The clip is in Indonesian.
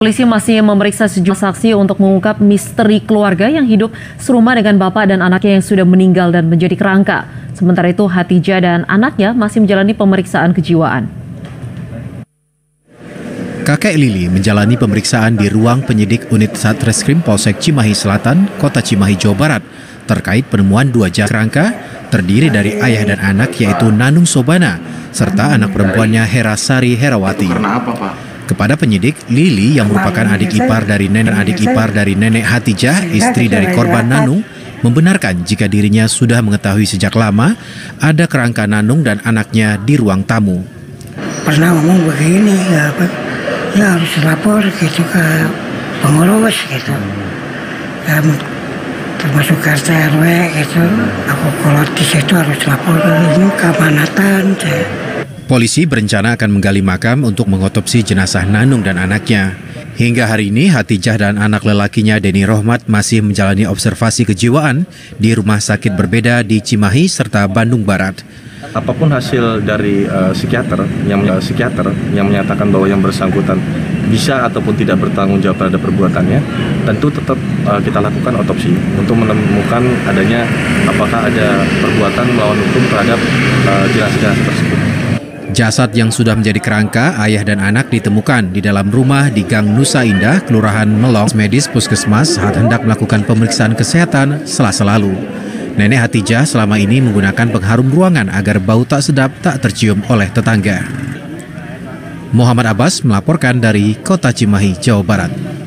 Polisi masih memeriksa sejumlah saksi untuk mengungkap misteri keluarga yang hidup serumah dengan bapak dan anaknya yang sudah meninggal dan menjadi kerangka. Sementara itu, Hatijah dan anaknya masih menjalani pemeriksaan kejiwaan. Kakek Lili menjalani pemeriksaan di ruang penyidik unit Satreskrim Polsek Cimahi Selatan, Kota Cimahi, Jawa Barat, terkait penemuan 2 jasad kerangka terdiri dari ayah dan anak yaitu Nanung Sobana serta anak perempuannya Herasari Herawati. Karena apa, Pak? Kepada penyidik, Lili yang merupakan adik ipar dari nenek Hatijah, istri dari korban Nanung, membenarkan jika dirinya sudah mengetahui sejak lama ada kerangka Nanung dan anaknya di ruang tamu. Pernah ngomong begini, ya harus lapor gitu ke pengurus gitu, ya, termasuk RT RW gitu. Aku kalau di situ harus lapor ini keamanatan. Polisi berencana akan menggali makam untuk mengotopsi jenazah Nanung dan anaknya. Hingga hari ini, Hatijah dan anak lelakinya Deni Rohmat masih menjalani observasi kejiwaan di rumah sakit berbeda di Cimahi serta Bandung Barat. Apapun hasil dari psikiater yang menyatakan bahwa yang bersangkutan bisa ataupun tidak bertanggung jawab terhadap perbuatannya, tentu tetap kita lakukan otopsi untuk menemukan adanya apakah ada perbuatan melawan hukum terhadap jenazah-jenazah tersebut. Jasad yang sudah menjadi kerangka, ayah dan anak ditemukan di dalam rumah di Gang Nusa Indah, Kelurahan Melong. Medis Puskesmas saat hendak melakukan pemeriksaan kesehatan Selasa lalu. Nenek Hatijah selama ini menggunakan pengharum ruangan agar bau tak sedap tak tercium oleh tetangga. Muhammad Abbas melaporkan dari Kota Cimahi, Jawa Barat.